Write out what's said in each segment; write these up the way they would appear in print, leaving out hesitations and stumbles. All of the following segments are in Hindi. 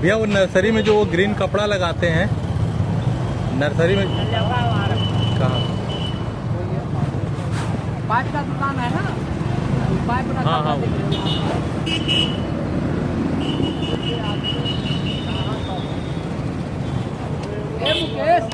भैया वो नर्सरी में जो वो ग्रीन कपड़ा लगाते हैं, नर्सरी में कहाँ? पाइप का दुकान है ना, पाइप का। हाँ हाँ मुकेश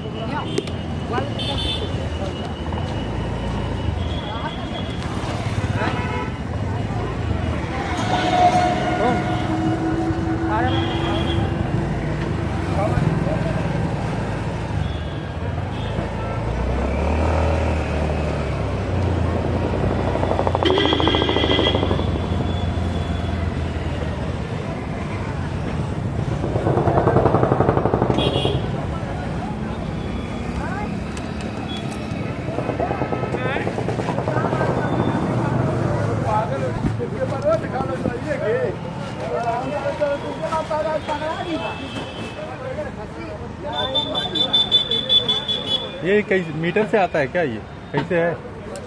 ये कई मीटर से आता है क्या? ये कैसे है?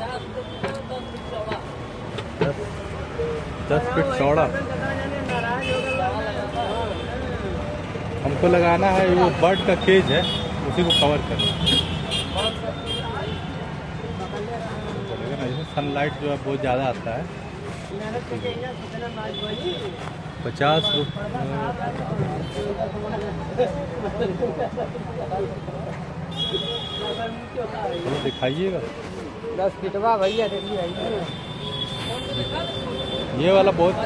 10 फीट चौड़ा। हमको लगाना है वो बर्ड का केज है, उसी को कवर करना। इसमें सनलाइट जो है बहुत ज़्यादा आता है। 50 दिखाइएगा। 10 फीटवा भैया, देखिए ये वाला बहुत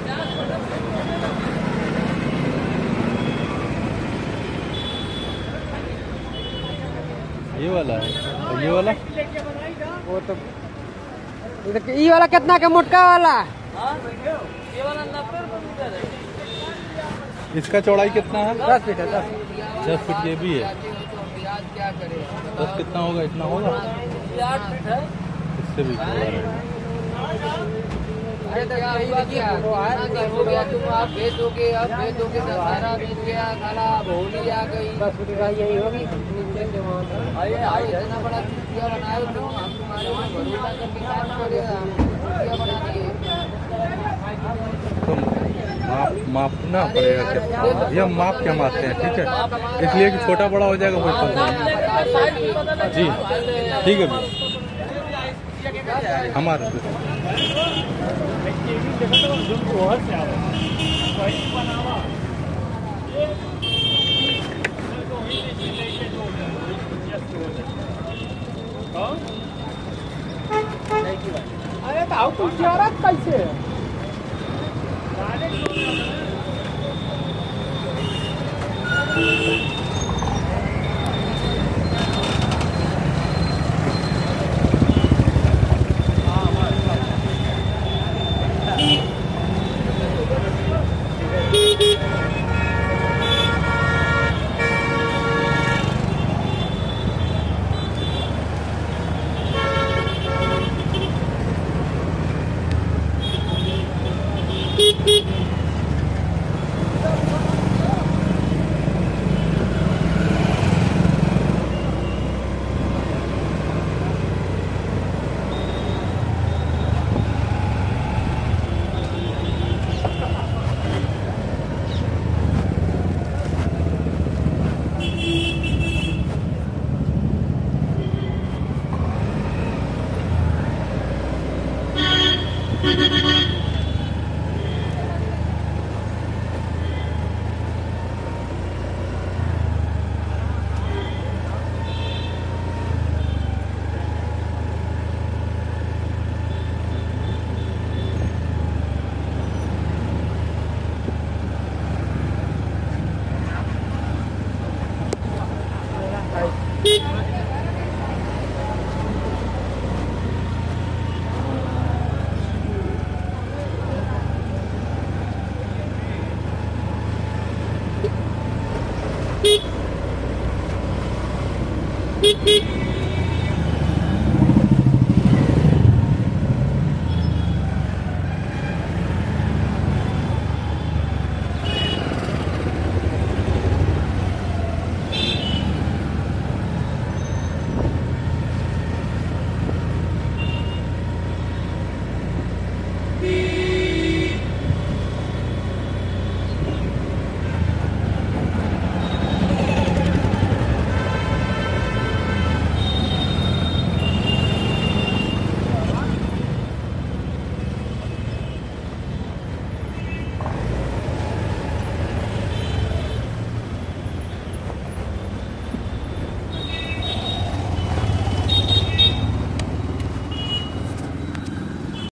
ये वाला है, और ये वाला वो तो ये वाला कितना का मोटका वाला? ये वाला 90 रुपये मीटर है। इसका चौड़ाई कितना है? 10 फीट है। 10 फीट ये भी है। 10 कितना होगा? इतना होगा? 8 फीट है। इससे भी चौड़ा है। अरे क्या हुआ क्या हो गया? तुम आप भेजोगे, अब भेजोगे सारा बीत गया, खाला होली आ गई। 10 फीट का यही होगी। इतना बड़ा चुटिया बनाए हो तुम, हम तुम्हारे ऊपर भरोसा करके काम करेगा, चुटिया बना दिए। तो मापना पड़ेगा क्या? ये हम माप के मापते हैं, ठीक है, इसलिए कि छोटा बड़ा हो जाएगा कोई प्रॉब्लम नहीं। जी ठीक है भैया, हमारे अरे तो कैसे